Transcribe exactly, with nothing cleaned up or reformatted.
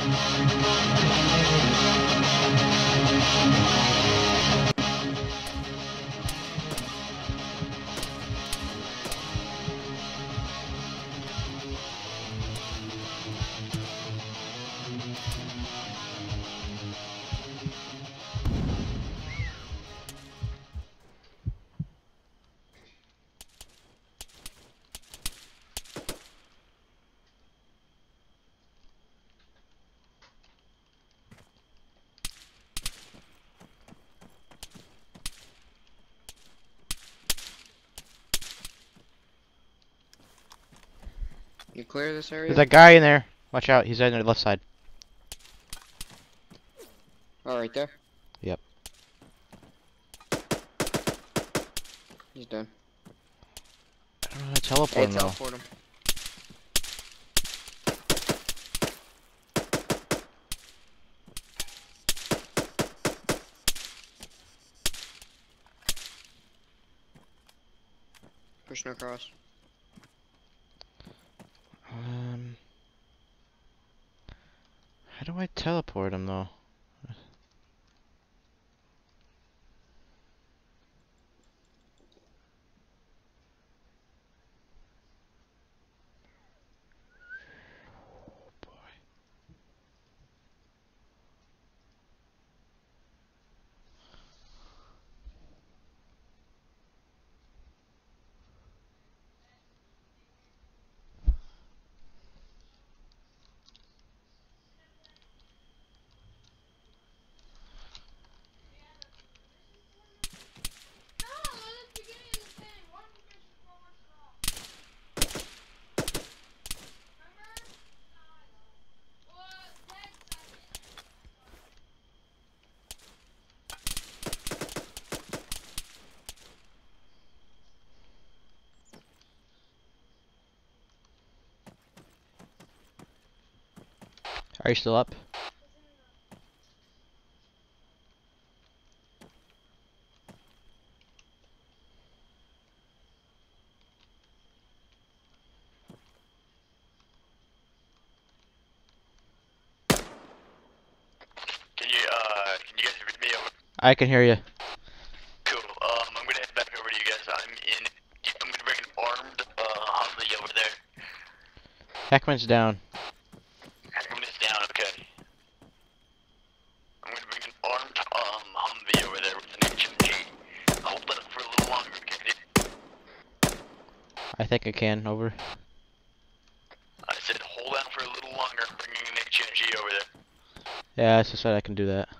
You clear this area? There's that guy in there. Watch out, he's on the left side. Oh, right there? Yep. He's done. I don't know how to teleport Hey, him though. teleport him. Pushing across. Um, how do I teleport him though? Are you still up? Can you, uh, can you guys hear me? Over? I can hear you. Cool. Um, I'm gonna head back over to you guys. I'm in. I'm gonna bring an armed uh Humvee over there. Heckman's down. Heckman is down. Okay. I'm gonna bring an armed um Humvee over there with an H M G. Hold that up for a little longer, okay? I think I can. Over. I said hold out for a little longer. I'm bringing an H M G over there. Yeah, I just said I can do that.